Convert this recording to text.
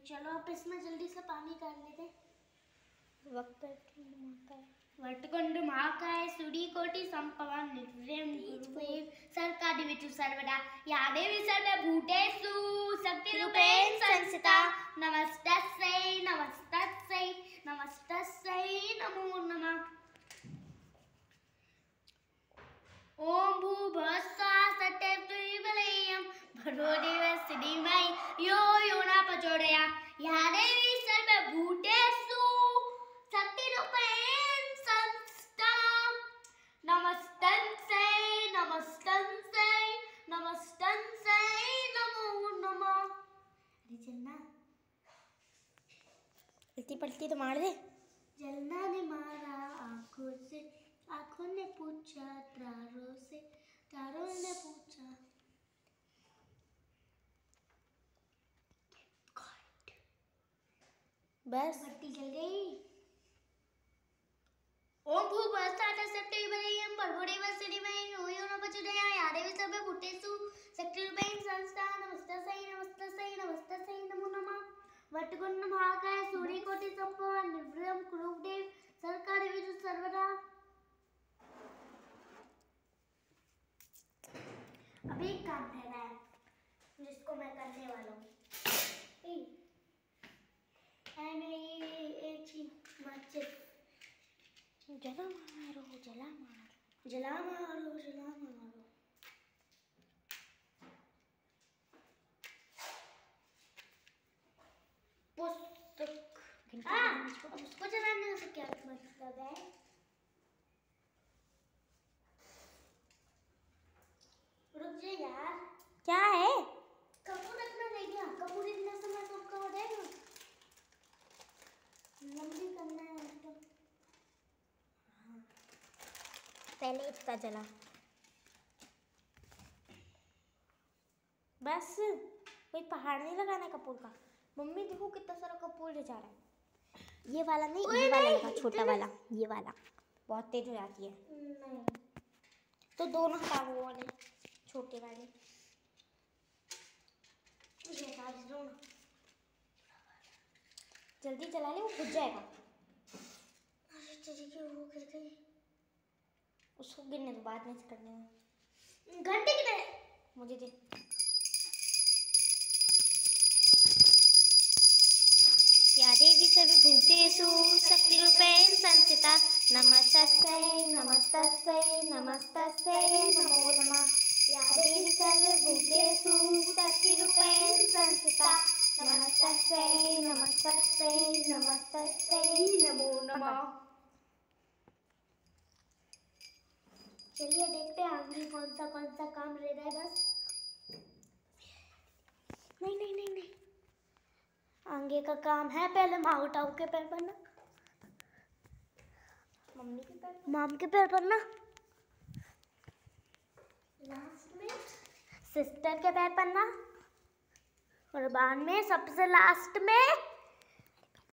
चलो अब इसमें जल्दी से पानी डाल लेते हैं। वटकुंड महाकाय सूर्यकोटि समप्रभा निर्विघ्नं कुरु मे सर्वदा विचु सर्वदा या देवी सर्वभूतेषु शक्तिरूपेण संस्थिता नमस्तस्यै नमस्तस्यै नमस्तस्यै नमो नमः। ओम भूर्भुवस्सुः सत्यवतीवरेण्यं भर्गो देवस्य धीमहि यो यो न प्रचोदयात् या देवी सर्वभूतेषु शक्तिरूपेण संस्थिता नमस्तस्यै नमस्तस्यै नमस्तस्यै नमो नमः। अरे चलना इतनी पलटी तो मार दे। जलना ने मारा आँखों ने पूछा तारों से, तारों ने पूछा। बस बत्ती जल गई। ओम भूर्भुवस्सुः सत्यवतीवरेण्यं भर्गो देवस्य धीमहि यो यो न प्रचोदयात् या देवी सर्वभूतेषु शक्तिरूपेण संस्थिता नमस्तस्यै नमस्तस्यै नमस्तस्यै नमो नमः। वटकुंड महाकाय सूर्यकोटि समप्रभा निर्विघ्नं कुरु मे सर्वदा विचु सर्वदा। अभी एक काम है जिसको मैं करने वाला हूँ। जला मारो जला मारो जला मारो जला मारो। उसको जलाने से क्या मतलब है? रुक जा यार। क्या है? कपूर रखना रहेगा। कपूर इतना समय सबका हो जाएगा। लंबी करना है तो पहले इतना जला। बस कोई पहाड़ नहीं लगाना कपूर का। मम्मी देखो कितना सारा कपूर ले जा रहा है। ये वाला नहीं, ये वाला लगा, छोटा वाला, ये वाला बहुत तेज हो जाती है। नहीं तो दोनों हटा, वो वाले छोटे वाले। जल्दी चला ले, वो बुझ जाएगा। वो गिर गई। उसको गिरने तो बाद में से करने में। घंटे की तरह मुझे दे। या देवी सर्वभूतेषु शक्तिरूपेण संस्थिता नमस्तस्यै नमस्तस्यै नमस्तस्यै नमो नमः। या देवी सर्वभूतेषु शक्तिरूपेण संस्थिता नमस्तस्यै नमस्तस्यै नमस्तस्यै नमो नमः। चलिए देखते हैं आगे कौन सा काम रह रहा है। बस नहीं नहीं नहीं नहीं, आगे का काम है पहले माऊ टाऊ के पैर पड़ना, मम्मी के पैर, माम के पैर पड़ना, लास्ट में सिस्टर के पैर पड़ना और बाद में सबसे लास्ट में